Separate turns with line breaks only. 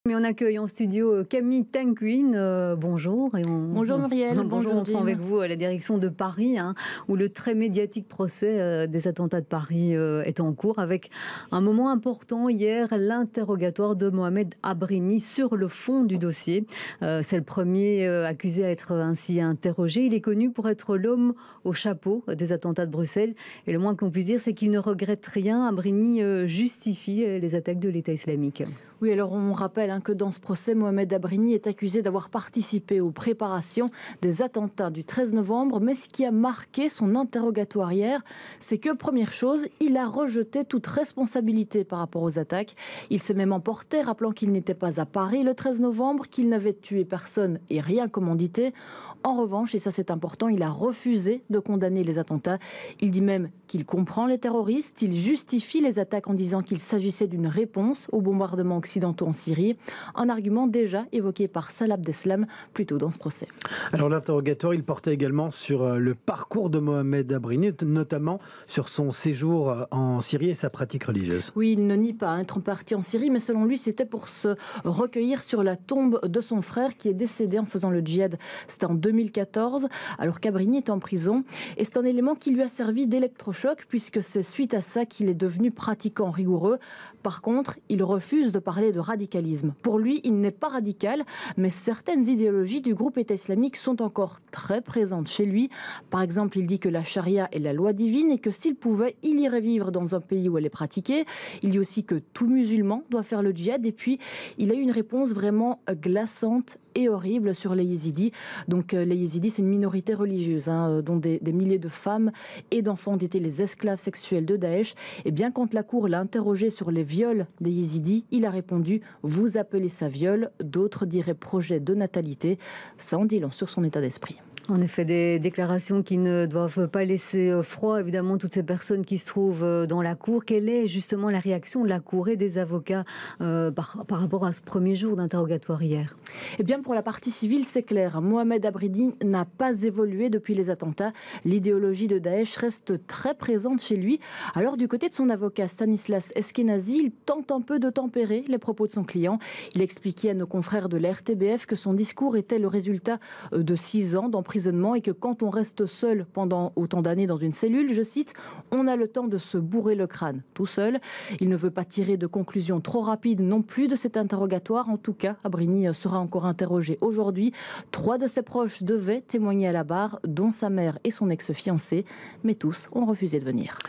Mais on accueille en studio Camille Tanguin. Bonjour.
Bonjour Muriel.
Bonjour, on prend avec vous à la direction de Paris, où le très médiatique procès des attentats de Paris est en cours, avec un moment important hier, l'interrogatoire de Mohamed Abrini sur le fond du dossier. C'est le premier accusé à être ainsi interrogé. Il est connu pour être l'homme au chapeau des attentats de Bruxelles. Et le moins que l'on puisse dire, c'est qu'il ne regrette rien. Abrini justifie les attaques de l'État islamique.
Oui, alors on rappelle que dans ce procès, Mohamed Abrini est accusé d'avoir participé aux préparations des attentats du 13 novembre. Mais ce qui a marqué son interrogatoire hier, c'est que, première chose, il a rejeté toute responsabilité par rapport aux attaques. Il s'est même emporté, rappelant qu'il n'était pas à Paris le 13 novembre, qu'il n'avait tué personne et rien commandité. En revanche, et ça c'est important, il a refusé de condamner les attentats. Il dit même qu'il comprend les terroristes. Il justifie les attaques en disant qu'il s'agissait d'une réponse aux bombardements occidentaux en Syrie. Un argument déjà évoqué par Salah Abdeslam plus tôt dans ce procès.
Alors l'interrogatoire, il portait également sur le parcours de Mohamed Abrini, notamment sur son séjour en Syrie et sa pratique religieuse.
Oui, il ne nie pas être parti en Syrie, mais selon lui, c'était pour se recueillir sur la tombe de son frère qui est décédé en faisant le djihad. C'était en 2014, alors qu'Abrini est en prison. Et c'est un élément qui lui a servi d'électrochoc, puisque c'est suite à ça qu'il est devenu pratiquant rigoureux. Par contre, il refuse de parler de radicalisme. Pour lui, il n'est pas radical, mais certaines idéologies du groupe État islamique sont encore très présentes chez lui. Par exemple, il dit que la charia est la loi divine et que s'il pouvait, il irait vivre dans un pays où elle est pratiquée. Il dit aussi que tout musulman doit faire le djihad. Et puis, il a eu une réponse vraiment glaçante et horrible sur les yézidis. Donc les yézidis, c'est une minorité religieuse, dont des milliers de femmes et d'enfants ont été les esclaves sexuels de Daesh. Et bien quand la cour l'a interrogé sur les viols des yézidis, il a répondu « Vous appelez ça viol, d'autres diraient projet de natalité ». Ça en dit long sur son état d'esprit.
En effet, des déclarations qui ne doivent pas laisser froid, évidemment, toutes ces personnes qui se trouvent dans la cour. Quelle est justement la réaction de la cour et des avocats par rapport à ce premier jour d'interrogatoire hier ?
Eh bien, pour la partie civile, c'est clair. Mohamed Abrini n'a pas évolué depuis les attentats. L'idéologie de Daesh reste très présente chez lui. Alors, du côté de son avocat, Stanislas Eskenazi, il tente un peu de tempérer les propos de son client. Il expliquait à nos confrères de la RTBF que son discours était le résultat de 6 ans d'emprisonnement et que quand on reste seul pendant autant d'années dans une cellule, je cite, on a le temps de se bourrer le crâne tout seul. Il ne veut pas tirer de conclusions trop rapides non plus de cet interrogatoire. En tout cas, Abrini sera encore interrogé aujourd'hui. 3 de ses proches devaient témoigner à la barre, dont sa mère et son ex-fiancé, mais tous ont refusé de venir.